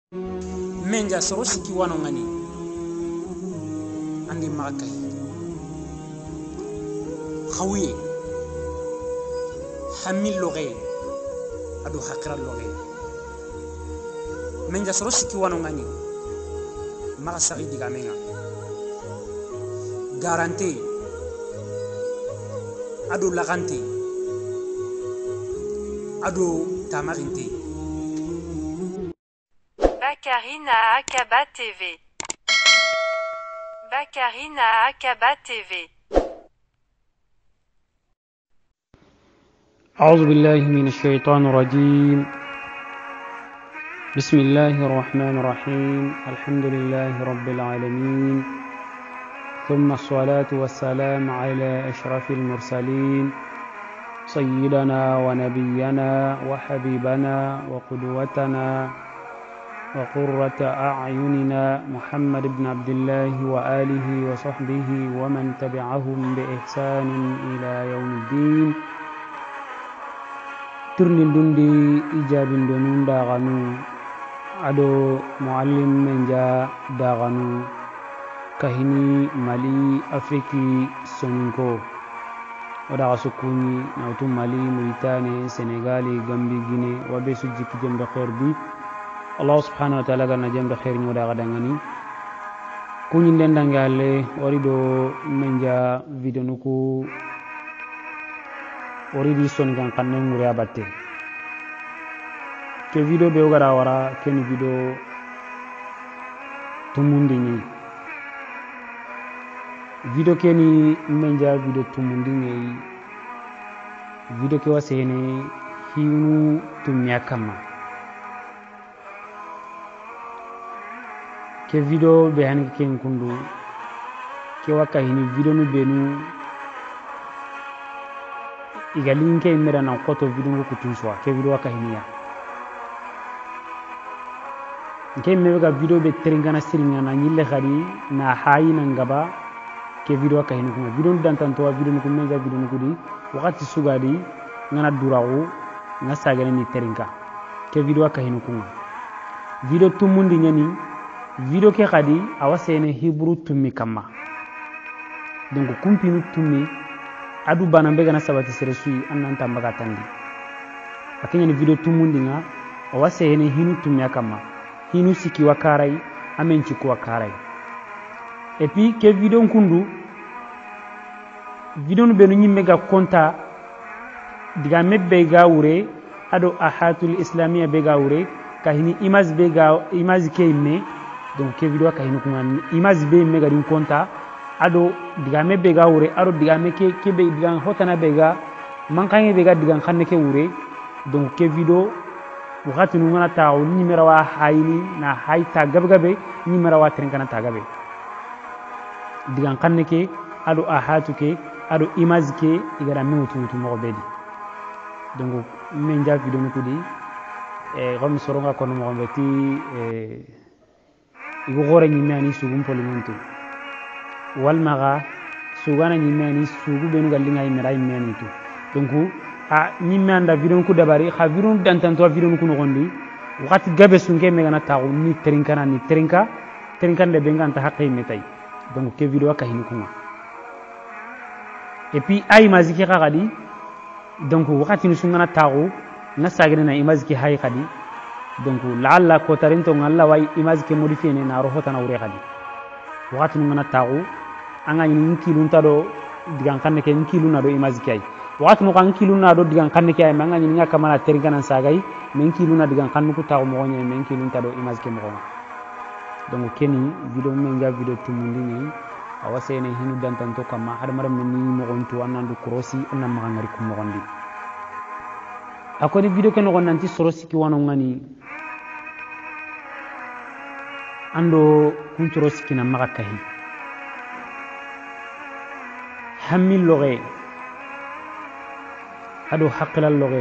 menja soro siki wano ngani andi makai khawiye hamil loge adu hakra loge menja soro siki wano ngani maka sari diga menga garanti adu laganti adu tamarinti. Bakarina Akaba TV. Bakarina Akaba TV. أعوذ بالله من الشيطان الرجيم. بسم الله الرحمن الرحيم. الحمد لله رب العالمين، ثم الصلاة والسلام على أشرف المرسلين سيدنا ونبينا وحبيبنا وقدوتنا وقرة أعيننا محمد بن عبد الله وآله وصحبه ومن تبعهم بإحسان إلى يوم الدين. ترنين دندي إجاب دونون داغنو أدو معلم منجا داغنو كهني مالي أفريكي سونينكو وداغ سكوني نوتو مالي موريتاني سنغالي غامبي غيني وبيسو جيكي جنب خير بي Allah subhanahu wa ta'ala gana jam da khair nyoda gadangani kunyin den dangale orido menja video nuku oridi son gan kanne ngure abatte ke video be ogara wara ken video tumundi ni video keni menja video tumundi ni video ke wasene hiunu tumya kama ke video be han ke kundu ke waka hini video nu benu igalin ke mera na koto video ko kutuswa ke video waka hini ya ke mega video be teringana siringa na nyille khadi na hayi na ngaba ke video waka hini kuma video dan tanto video nu kuma ja video nu kudi wakati sugadi ngana durawo na sagane ni teringa ke video waka hini kuma video tumundi nyani video ke khadi awasene hibru tummi kama donc kumpinu tummi adu bana mbega na sabati seresui annanta mbaga tandi akenya ni video tumundi nga awasene hinu tummi kama hinu siki wakarai amenchi ko wakarai et puis ke video nkundu video no benu nyimmega konta diga mebbe ga wure ado ahatul islamiyya be ga wure kahini image ke imme donc ke video ka hinu kuma image be mega din konta ado diga me be ga wure ado diga me ke be diga hotana be ga mankange be ga diga xanne ke wure donc ke video wakati nu ngana taw numero wa hayni na hayta gabgabe numero wa tren kana tagabe diga xanne ke ado ahatu ke ado image ke igara me wutu mo bedi donc men ja video nu kudi gom soronga kono mo beti igo gore nyimani sugum polimentu walmaga sugana nyimani sugu benu gallinga imera imeni tu donc a nyimanda video ku dabari kha video dantanto video ku no gondi wakati gabe sunke megana taw ni terinka de benga ta haqqi metay donc ke video ka hin kuma et puis ay maziki khadi donc wakati nu sungana taw na sagene na imaziki hay khadi donc laalla ko tarinto ngalla way image ke modifier ne na rohota na wure khadi wakati ngana tagu anga ni kilun tado digan kanne ke kilun na do image kay wakati no kan kilun na do digan kanne ke ay manga ni ngaka mala teringana sagay men kilun na digan kannu ko tagu mo ngene men kilun tado image ke mo donc keni video men ja video tumundi ni awasene hinu dantanto kama hada maram ni mo gontu anandu krosi anam ngari ko mo gondi akoni video ke no gonanti soro siki wano ngani ando kuntoro sikina maga kahi hamil loge ado haqilal loge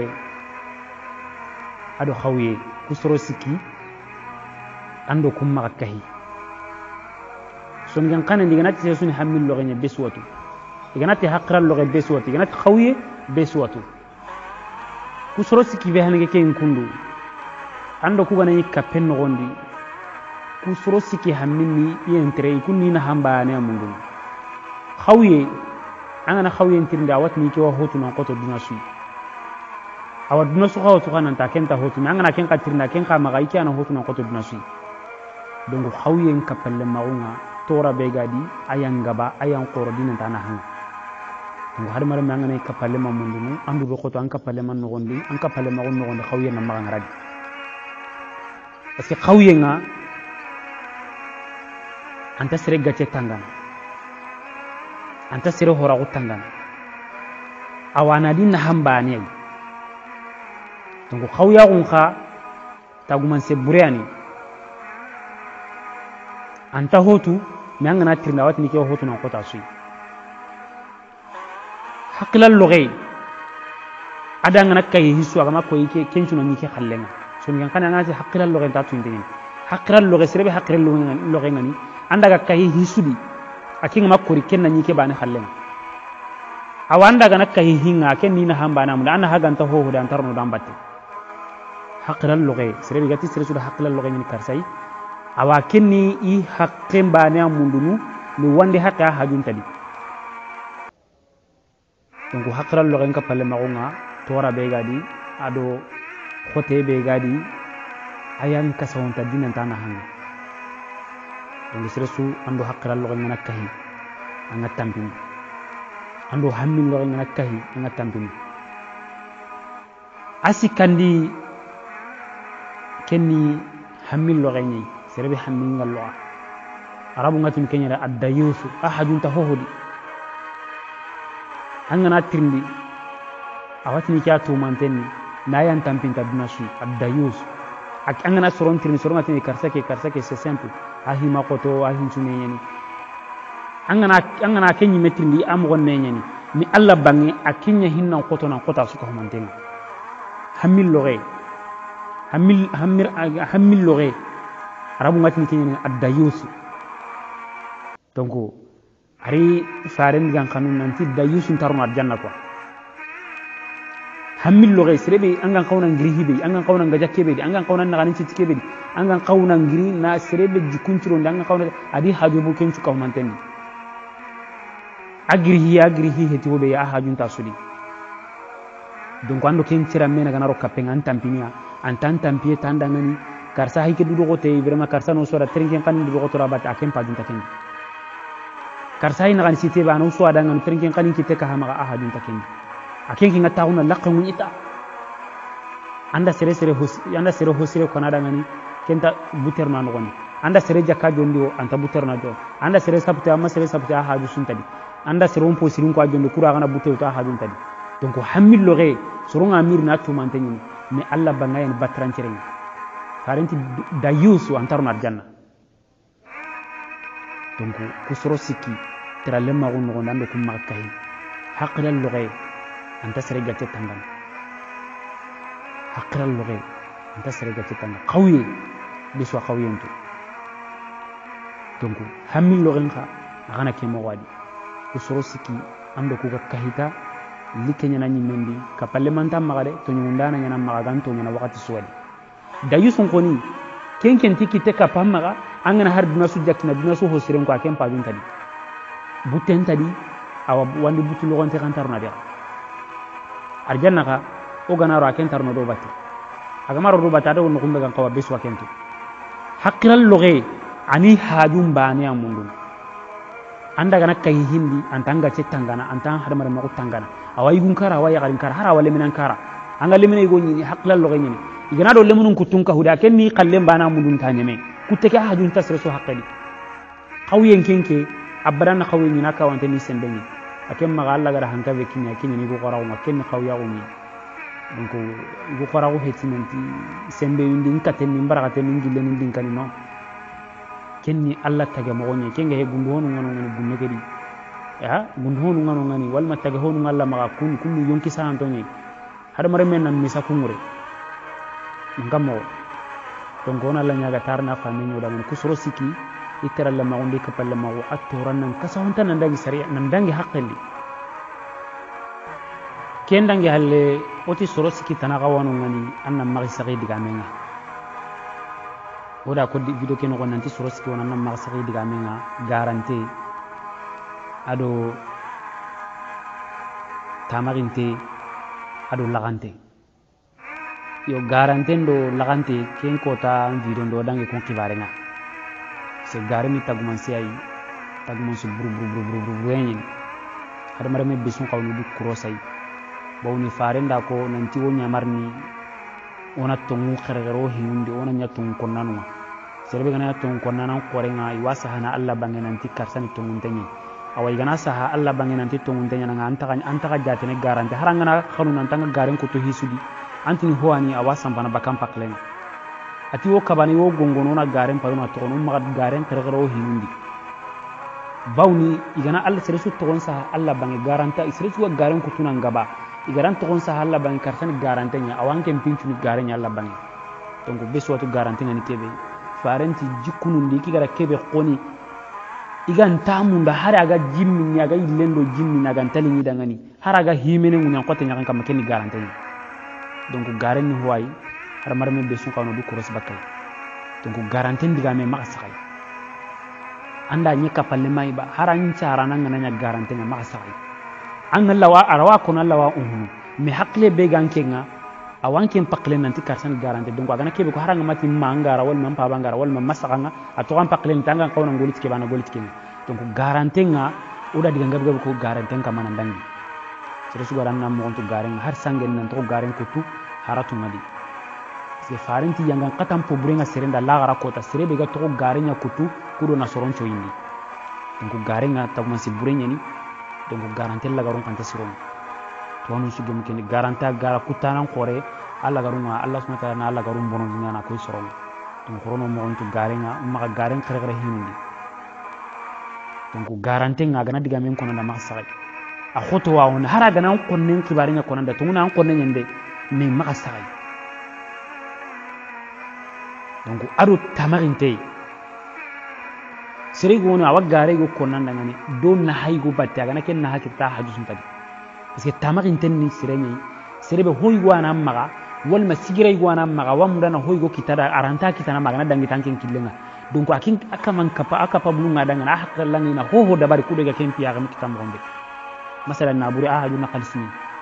ado khawiye kusoro siki ando kum maga kahi son gan kana diganati suni hamil loge nya beswatu diganati haqilal loge beswatu diganati khawiye beswatu kusoro siki be hanage ke kundu ando ku gana yikka penno gondi ku soro siki hamminni yentre kunni na hamba ne mungu khawye angana khawye ntirnde awatni ke wa hotu nan qoto duna su awad duna su khawtu kana ta kenta hotu angana ken qatirna ken ka maga iki ana hotu nan qoto duna su donc khawye en kapalle maunga tora be gadi ayan gaba ayan qoro dinan ta na hanga donc har mara angana kapalle mamundu andu be qoto an kapalle man no gondi an kapalle ma gonno gondi khawye na maga ngaradi parce que khawye nga anta sere gace tangana anta sere hora tangana awana din na hamba ne donc khawya gun kha taguman se burani anta hotu me angana tirna watni ke hotu na kota sui haqlal lugay adanga nakay hisu agama ko yike kenchu na nyike khallenga so ngan kana ngati haqlal lugay ta tuinde haqlal lugay serebe haqlal lugay ngani andaga kay hisudi akinga makori kenna nyike bani khallenga awanda ga nakay hinga ken ni na hamba na mun ana haga anta ho dan tarno dan batte haqlal lugay serebe gati sere suda haqlal lugay ni karsai awa kenni i haqqen bani amundunu ni wande haqa hajun tadi donc haqlal lugay ka palle magunga tora be gadi ado khote be gadi ayan kasawonta dinan tana hanga donc seresu ando haqlal lugay ngana kahi anga tampini ando hammin lugay ngana kahi anga tampini asikandi kenni hammin lugay ni serebe hammin ngal lugay arabu ngatin kenyara addayusu ahadun tahohudi angana tirndi awatini kya to mantenni nayan tampinta dunasu addayus ak angana soron tirni soron atini karsake c'est simple ahima qoto ahin sune yani angana kenyi metrindi amugon menyani mi alla bangi akinya hinna qoto nan qota suka mantenni hamil loghe hamil loghe arabu ngatini kenyani addayus donc ari faren gan kanun nanti dayusun tarno arjanna quoi hamil lo gay serebe angan qawna ngiri hibe angan qawna ngaja kebe angan qawna ngani ci kebe angan qawna ngiri na serebe jikuntiro angan qawna adi haju bu ken ci kaw manten agri hi heti wobe ya hajun tasudi donc ando ken tira mena ganaro kapen an tampinia an tan tampie tanda ngani karsa hay ke dudo gote vraiment karsa no sora trinken kan dudo goto rabat akem pa junta ken karsa ina kan site ba no so ada ngan trinken kan kite ka hama ahadun taken aken ki ngata una laqan ita anda sere hosire ko nada ngani kenta buter na ngoni anda sere jakka jondi o anta buter na do anda sere sabta amma sere sabta ahadu suntadi anda sere on posirin ko jondi kura kana buter ta ahadun tadi donc hamil logé soron amir na to manteni mais alla bangayen batran cireng parenti dayus antarna janna donc ku soro sikki tera lemma gon no ndando kum makkay haqlal lughay anta sere gatte tangan haqlal lughay anta sere gatte tangan qawiy biswa qawiyantu donc hamil lughay kha agana ke mo wadi ku soro sikki ando ku ga kahita likenya nani mendi kapalle manta magade to nyundana nyana magagan to nyana wakati suwadi dayusun koni kenken tikite kapamaga angana har duna su jakina duna su hosiren ko akem pajun tadi buten tadi awa wandi butu logonte kan tarna dia arjanna ka o ganaro aken tarno do batti agamaro do batti ado no kumbe kan kawa besu akento haqiral lughe ani hajum bani amundu anda gana kay hindi antanga cetangana antan hadamare mako tangana awai gunkara awai garin kara hara wale minan kara anga lemine go ni haqiral lughe ni igana do lemunun kutunka huda kenni qallem bana mundun tanyeme kuteke hajun tasre so haqqali qawiyen kenke abadan qawiyen ni naka wante ni sembeni akem maga alla gara hanka be kinya ni go qoraw ma kenni qawiya uni donc go qoraw hetinanti sembe yindi katen ni mbaraka ten ngille ni dinkani no kenni alla tage mo woni kenga he gundu honu ngono ngani bunne kedi ya gundu honu ngono ngani wal ma tage honu ngalla maga kun yonki sa antoni hada mare men nan misa kumure ngamo donc on alla nyaga tarna fami nyoda mun kusoro siki itera la magundi kapalle magu attoran nan kasawanta nan dangi sari nan dangi haqqali ken dangi halle oti soro siki tanaga wonu ngani anna magi sagi diga menga oda ko video ke no nanti soro ski wona nam marsaki diga menga garantie ado tamarinte ado lagante yo garantie do lagante ken kota video do dangi kon kibarenga se garmi taguman si ay taguman su bru yen ada marame besun kawnu du kurosay bawni farenda ko nanti wonya marni ona tongu khargaro hiundi ona nya tongu konnanuma serbe gana tongu konnanan qorenga iwasa hana alla bangen nanti karsani tongu tenyi awai gana saha alla bangen nanti tongu tenya nga antaka jatene garante harangana khanu nan tanga garen ko to hisudi antini hoani awasa bana bakam paklen ati wo kabani wo gongono na garen paruna to no magad garen khargaro hiundi bawni igana alla seresu togon saha alla bangen garanta isresu wa garen ko tunan gaba igaran togon sa halla bang kartan garantenya awanke pinchu ni garanya alla bang donc beso watu garantenya ni kebe farenti jikunu ndiki gara kebe qoni igan tamunda haraga jimmi nyaga ilendo jimmi naga ntali ni dangani haraga himene ngunya kote nyaka kam kenni garantenya donc garenni hoy har marme beso kawno du koros bakay donc garanten diga me makasay anda nyeka palle may ba haran cara nan ngana garantenya makasay an lawa arawa kono lawa me hakle be gankenga awanken pakle nanti karsan garante donc agana kebe ko haranga mati mangara wal man pa bangara wal man masakanga atokan pakle tanga kawna golit ke bana golit ke donc garantenga uda diga ngab ko garanten ka manan dangi seresu garanna mo onto garen har sangen nan to garen ko tu haratu ngadi se farenti yanga katam po burenga serenda lagara kota serebe ga to garenya kutu kudo na soroncho indi donc garenga tagman si burenya ni donc garantie la garon kanta siron to wonu su gem ken garanta gara kutanan khore alla garunga allah subhanahu wa ta'ala alla garum bonon nyana ko siron donc rono mo onto garenga ma garen kare kare hinundi donc garantie nga gana diga men kono na masay a khoto wa on haraga nan konnen kibaringa kono da tunguna an konnen yende me makasay donc adu tamarinte serigo no awagare go konanda ngani don na haygo batte agana ken na hakita hajusun tadi parce que tamarin tenni sireni serebe hoygo ana maga wal masigire go ana maga wamda na hoygo kitada aranta kitana maga na dangi tanken killenga donc akin akaman akapa bulunga danga na hakalangi na hoho dabari kudega ken piya gam kitam rombe masalan naburi ahadu na khalsini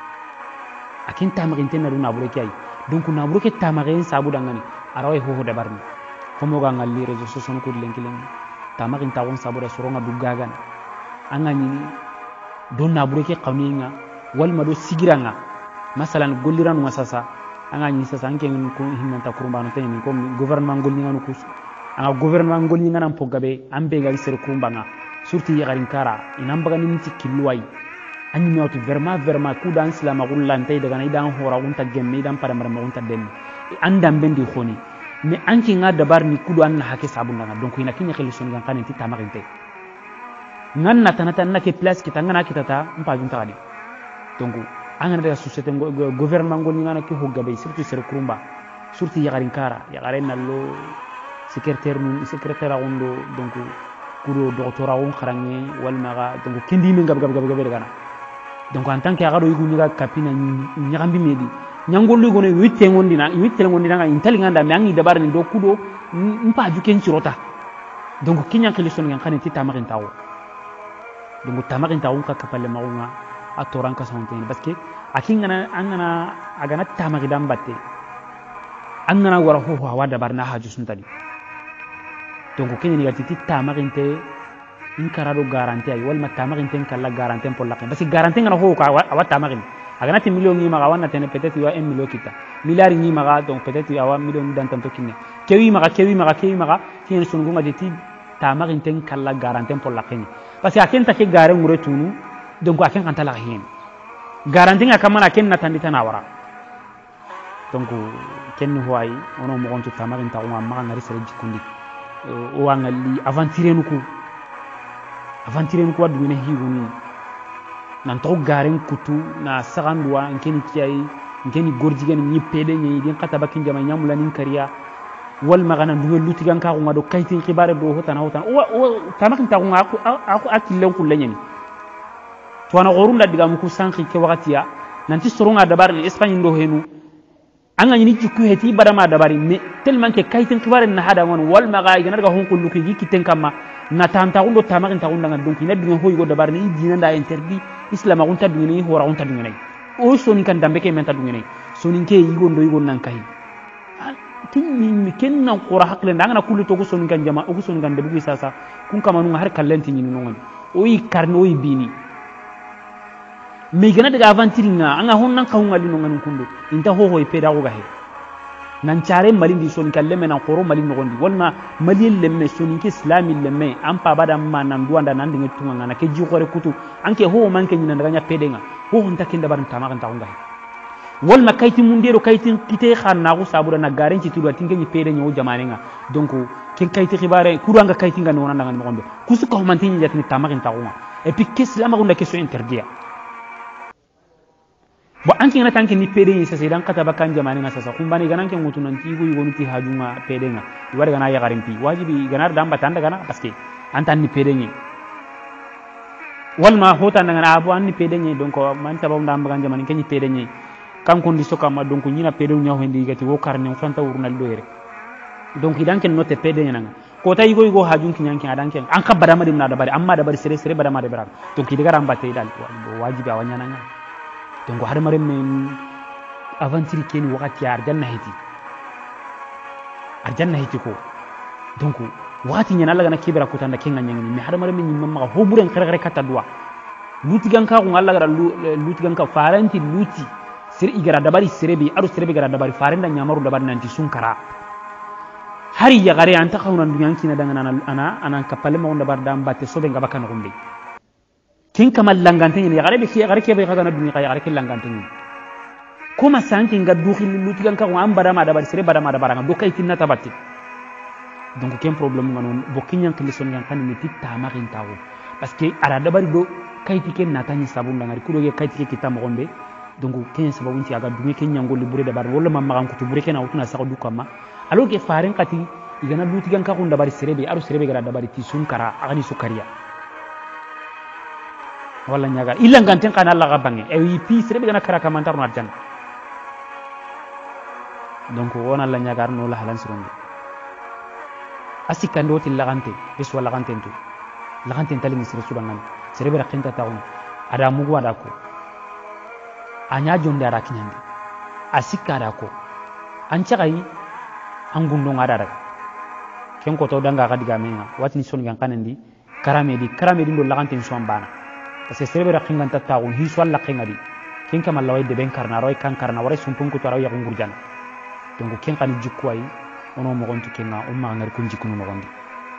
akin tamarin tenna do naburi kay donc naburi ke tamarin sabu dangani arawai hoho dabarni fomo ga ngalli rezo soson ko lenkilengi tamarin tawon sabura soronga dugagan angani don nabureke qawninga wal mado sigiranga masalan golliran wasasa angani sasa anke ko hinanta kurbano tan ko gouvernement gollinga no kus anga gouvernement gollinga nan pogabe ambe ga ser kumbanga surti yagarin kara inambaga ni tikilwai anyi notu vraiment kudan islama gullante daga idan hora unta gemme idan para marma unta den andam bendi khoni mais anki nga dabar ni kudu an hake sabunda nga donc ina kinya khilison gan kanenti tamarinte nan natanata na ke place kita ngana kitata mpa junta kadi donc angana daga société gouvernement ngol ngana ke hoggabe surtout ser kurumba surtout yagarin kara yagaren nallo secrétaire ondo donc kudo doctorat on kharange wal maga donc kendi min gab daga donc en tant que agado yugo nyiga kapina nyagambi medi nyangollu gone witte ngondina nga intali nganda me angi dabar ni do kudo mpa juken cirota donc kinya kelison ngan kaneti tamarin tawo donc tamarin tawo ka kapalle maunga atoran ka sonten parce que akingana angana agana tamari dambatte angana wara ho wa dabar na haju suntadi donc kinya ni gatiti tamarin te in karado garantie ay wal ma tamarin ten kala garantie pour la parce que garantie ngana ho ka wa tamarin agana ti million ni maga wana tene peut-être wa 1 million kita milliard ni maga donc peut-être wa million dan tanto kinne kewi maga kien sunu ngoma deti tamarin ten kala garantie pour la kene parce que aken ta ke gare ngure tunu donc aken kan tala hien garantie nga kamana ken na tandita na wara donc ken hoyi ono mo gontu tamarin ta wa maga ngari sere jikundi o wangali aventurer nuko wadu ne hiwuni nan to garen kutu na sagandwa ngeni kiyai ngeni gorjigen ni pede ni din kata bakin jama nyamula nin kariya wal magana duwe lutigan ka ko ngado kaytin khibare do hotana o tamakin ta ko aku akillen kullen ni to ana gorunda diga mu ku sanki ke wakatiya nanti soronga dabar ni Espagne ndo henu anga ni jikku heti barama dabari me tellement que kaytin khibare na hada won wal maga igana daga hon kullu ki kiten kama na tanta undo tamarin ta undanga donc ina dinga hoy go dabar ni dina da interdit islam agun ta dungini hora on ta dungini o soni kan dambe ke men ta dungini soni ke yigo ndo yigo nan kai tinni mi kenna qura hakle ndanga na kullu to ko soni kan jama o soni kan debu sasa kun kama nu har kallenti ni non o yi karno o yi bini me gana daga aventure nga anga honnan ka hungali no ngani kundo inta ho ho ipeda go gahe nan chare mali di soni kalle men qoro mali no gondi wonna mali lemme soni ke islami lemme am pa bada ma nan duanda nan dinga tunga ngana ke ji gore kutu anke ho man ke nyina daga nya pede nga ho honta kinda barin tama kan ta ngahe wal ma kayti mundero kayti kite khanna go sabura na garen ci tudu tinga ni pede nyaw jamane nga donc ken kayti khibare kuranga kayti nga no nan daga ngondo kusu ko man tin jatni tama kan ta ngo et puis que islam ko ndake so interdit bo anki ngana tanke ni pede ni sasa idan kata bakan jamane nga sasa kumbani ganan ke mutu nan tigo yugo nuti hajunga pede nga iwar gana ya garimpi wajibi ganar damba tanda gana parce que antan ni pede ni wal ma hota ngana abu an ni pede ni donc man tabaw ndamba kan jamane ke ni pede ni kan ko ndi soka ma donc nyina pede nyaw hendi gati wo karne on fanta wurna doere donc idan ken note pede ni nga ko tay yugo hajun kinyanki adan ken an ka badama dim na dabari amma dabari sere sere badama de bara donc idiga ramba tay dal wajibi awanya nga donc har mare men aventure keni wakati arjanna hiti ko donc wati nyana Allah gana kibra ko tanda kenga nyangni mi har mare men mamma ho buren kare kata dua luti ganka ko Allah gara luti ganka faranti luti sir igara dabari serebe adu serebe gara dabari farenda nyamaru dabari nanti sunkara hari ya gare anta khawna dunyan kina daga ana kapalle mo dabar dam batte sobe ngaba kan gombe kin kamal langante ni gare be gare ke be khadana dunya gare ke langante ni kuma sanki nga dukhil luti ganka ko ambara ma dabari sere bada ma dabara do kay tinna tabatti donc ken problème nganon bo kinyan kili son yang kan ni titta ma kin tawo parce que ara dabari do kay tiken natani sabun ngari kudo ye kay tiken kitam gombe donc ken sababun ti aga dunya ken nyango li bure dabar wala mamma kan kutu bure ken awtuna sa du kama alors que faren kati igana luti ganka ko dabari serebe aru serebe gara dabari ti sunkara agani sukariya wala nyaga illa nganten kana Allah ga bangi e pi serebe gana kara kamantar no arjan donc wona Allah nyaga no la halan suronde asikando til lagante bes wala ganten tu lagante tali misir sudangan serebe rakinta taun ada mugu ada ko anya jonde ara kinyande asikara ko ancagai angundo ngada daga ken ko to danga ga diga menga watni son gan kanandi karame di do lagante so ambana parce que serebe rakingan taun hi so Allah kengadi ken kama lawai de ben karna roy kan karna wara sumpun ko to raw ya ngurjan donc ken kan jikkwai ono mo gontu kenga umma ngar kun jikunu mo gondi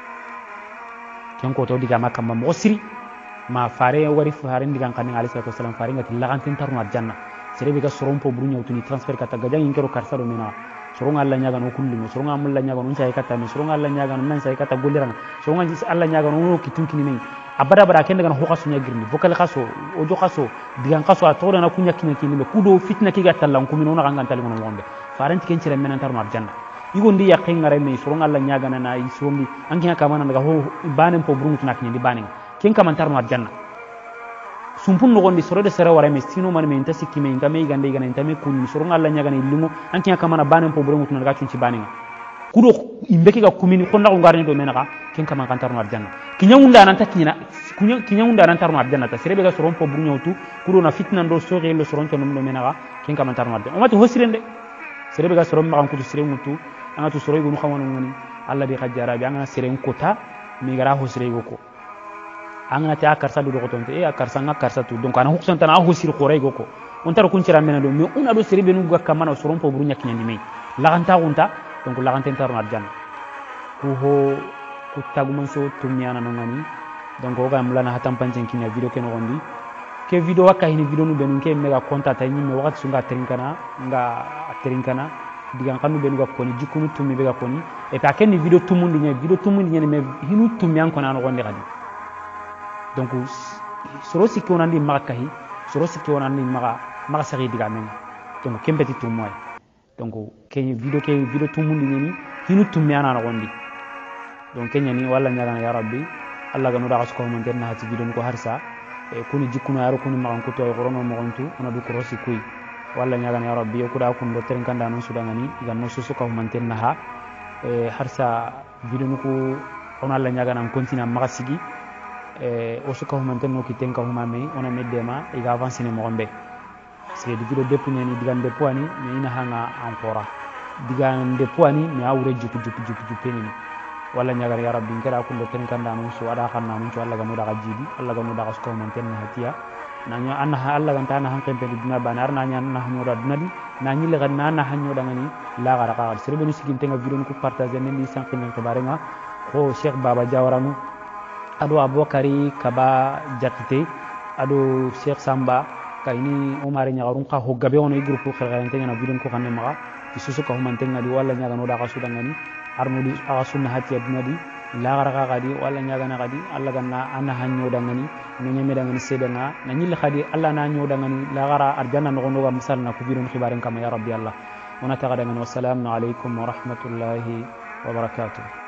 ken ko to diga makam mo siri ma fare wari fare diga kan ali sallallahu alaihi wasallam fare ngati lagantin tarno arjanna serebe ga sorompo buru nyawtuni transfer kata gajan ingero karsaro mena soronga Allah nyaga no kullu soronga Allah nyaga no sai kata me soronga Allah nyaga no nan sai kata goliranga soronga Allah nyaga no kitunkini men abada bara ken daga ho kaso nyagirni bokal kaso ojo kaso digan kaso a tawda na kunya kini me kudo fitna ki gatallan kumino na gangan tali ngono wonde faranti ken cire menen tarno arjanna igo ndi yaqin ngare me soronga Allah nyaga na yi somi anki haka mana daga ho banen po burungu tunak ni banen ken kaman tarno arjanna sumpun no gondi sorode sere wara me sino man me intasi kime intame igande igana intame kunni soronga Allah nyaga na illumo anki haka mana banen po burungu tunak ga cunci banen kudo imbeki ga kumini ko ndako ngarni do menaka ken kaman kan tarno arjanna kinyawunda nan takina kinyawunda nan tarno arjanna ta serebe ga soron po burungu tu kudo na fitna ndo sore lo soron to no menaka ken kaman tarno arjanna o mati hosirende serebe ga soron ma kan kudu sire mutu anga tu soro igunu xamano ngani Allah bi khajara bi anga sire kota mi gara ho sire goko anga ta karsa du ko tonte e karsa nga karsa tu donc ana huksan tan a ho sire ko ray goko on tar kun cira mena do mi una do sire be nu ga kamana soron po burunya kinyandi me la ganta gunta donc la ganta tar marjan ku ho ku taguman so tumiana no ngani donc o ga mlana hatam pancen kinya video ken gondi ke video wakka hini video nu be nu ke mega konta tay ni me wakati sunga terinkana digan kanu be nuga koni jikunu tumi be ga koni et ta ken video tumundi nya me hinu tumi an kona no gonde kadi donc soro sikki onandi makahi soro sikki onandi maka sari diga men donc kembeti tumoy donc ken video tumundi ni hinu tumi an no gondi donc kenya ni walla nyaga ya rabbi Allah ga no da ko mon den na hati video ko harsa e kuni jikunu yaro kuni makan ko to e gorono mo gontu ona du krosi kuy walla nyaga ya rabbi o kuda kun do teren kanda non sudangani ganno susu ka humanten na ha harsa video nuku on alla nyaga nan continue magasigi o suka humanten no kiten ka humame ona meddema iga avance ne mo gombe c'est di video depuni ni digande poani ni ina hanga ancora digande poani mi awre jupu penini walla nyaga ya rabbi ngara kun do teren kanda non so ada xanna non so alla ganu daga jidi alla ganu daga suka humanten na hatiya nanya anna alla ganta na hanken pe dina banar nanya na hanyo da dunadi nanyi le ganna na hanyo da ngani la gara ka serbe ni sigin tenga video ku partager ne ni sankin ko barenga ko Cheikh Baba Jawaramu ado Abokari Kaba Jatite ado Cheikh Samba kayni Omar Nyagarun ka ho gabe ono groupe xelxelante na video ko xamne ma isusu ko mantenga di walla nyaga no da ka suda ngani armudi aga sunna hatiya dunadi la gara ka gadi walla nyaga na gadi alla ganna anna hanyo da ngani no nyeme da ngani sedanga na nyil khadi alla na nyo da ngani la gara arjanna no gondo ga misal na kubirun khibaren kama ya rabbi allah ونتغدى من والسلام عليكم ورحمة الله وبركاته